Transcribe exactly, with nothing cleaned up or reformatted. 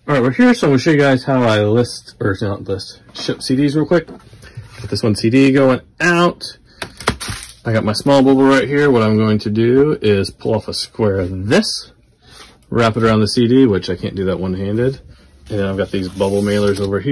Alright, we're here, so I'm going to show you guys how I list, or not list, ship C Ds real quick. Got this one C D going out. I got my small bubble right here. What I'm going to do is pull off a square of this, wrap it around the C D, which I can't do that one-handed. And then I've got these bubble mailers over here.